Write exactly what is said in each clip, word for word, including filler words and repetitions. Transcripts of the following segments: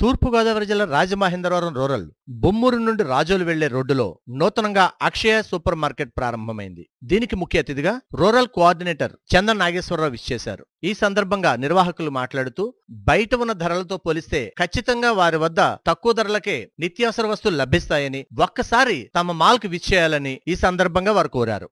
తూర్పుగోదావరి జిల్లా రాజమహేంద్రవరం రూరల్ బొమ్మూరు నుండి రాజోలు వెళ్లే రోడ్డులో నూతనంగా అక్షయ సూపర్ మార్కెట్ ప్రారంభమైంది. దీనికి ముఖ్య అతిథిగా రూరల్ కోఆర్డినేటర్ చందన్ నాగేశ్వరరావు విచ్చేశారు. ఈ సందర్భంగా నిర్వాహకులు మాట్లాడుతూ బయట ఉన్న ధరలతో పోలిస్తే ఖచ్చితంగా వారి వద్ద తక్కువ ధరలకే నిత్యావసర వస్తువులు లభిస్తాయని, ఒక్కసారి తమ మాల్కు విచ్చేయాలని ఈ సందర్భంగా వారు కోరారు.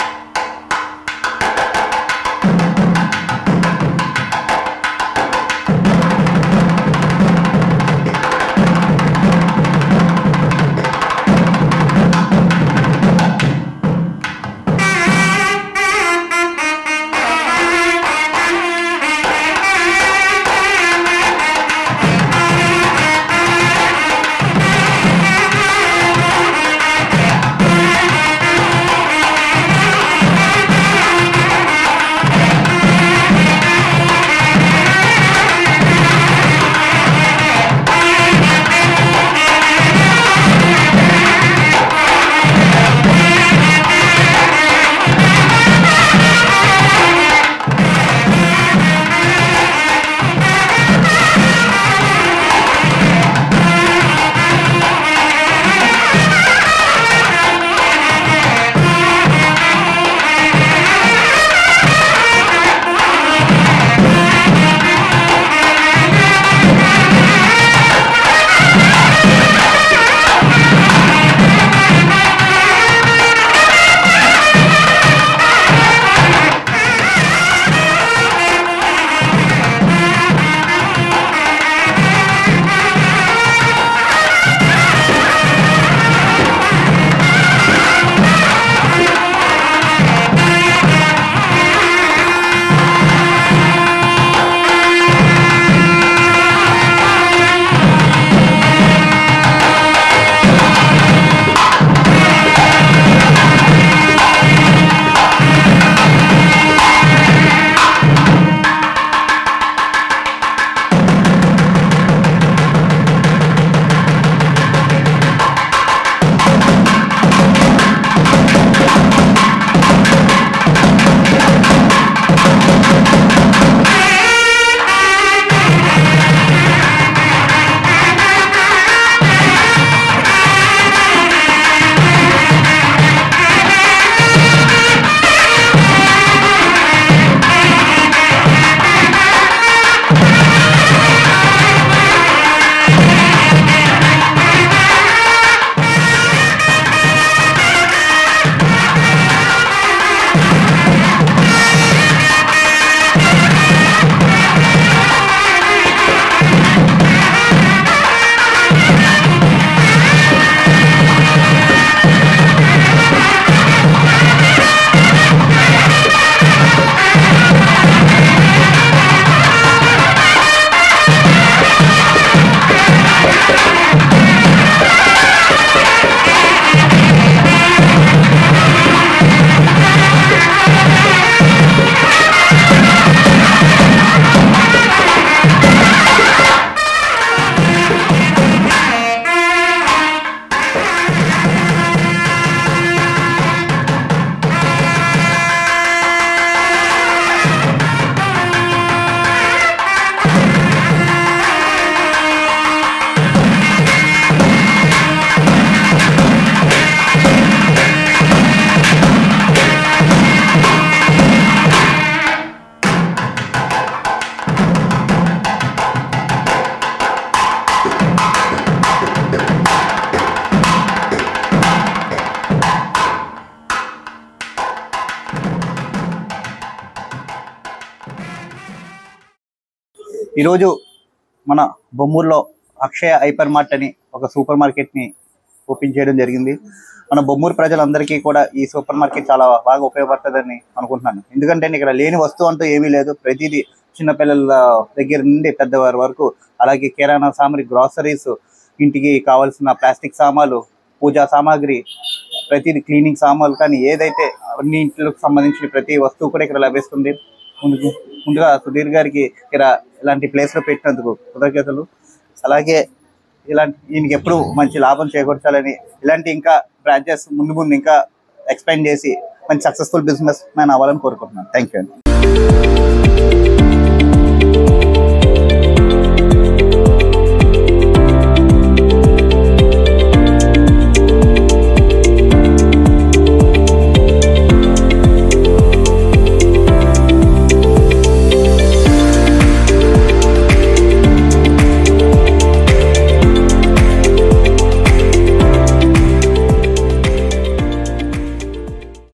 ఈరోజు మన బొమ్మూరులో అక్షయ హైపర్ మార్ట్ అని ఒక సూపర్ మార్కెట్ని ఓపెన్ చేయడం జరిగింది. మన బొమ్మూరు ప్రజలందరికీ కూడా ఈ సూపర్ మార్కెట్ చాలా బాగా ఉపయోగపడుతుందని అనుకుంటున్నాను. ఎందుకంటే ఇక్కడ లేని వస్తువు అంటూ ఏమీ లేదు. ప్రతిదీ చిన్నపిల్లల దగ్గర నుండి పెద్దవారి వరకు, అలాగే కిరాణా సామాగ్రి, గ్రాసరీస్, ఇంటికి కావాల్సిన ప్లాస్టిక్ సామాన్లు, పూజా సామాగ్రి, ప్రతిదీ క్లీనింగ్ సామాన్లు కానీ ఏదైతే అన్ని ఇంట్లోకి సంబంధించిన ప్రతి వస్తువు కూడా ఇక్కడ లభిస్తుంది. ముందుకు ముందుగా సుధీర్ గారికి ఇక్కడ ఇలాంటి ప్లేస్లో పెట్టినందుకు కృతజ్ఞతలు. అలాగే ఇలాంటి ఈయనకి ఎప్పుడు మంచి లాభం చేకూర్చాలని, ఇలాంటి ఇంకా బ్రాంచెస్ ముందు ముందు ఇంకా ఎక్స్పాండ్ చేసి మంచి సక్సెస్ఫుల్ బిజినెస్ మ్యాన్ అవ్వాలని కోరుకుంటున్నాను. థ్యాంక్ యూ అండి.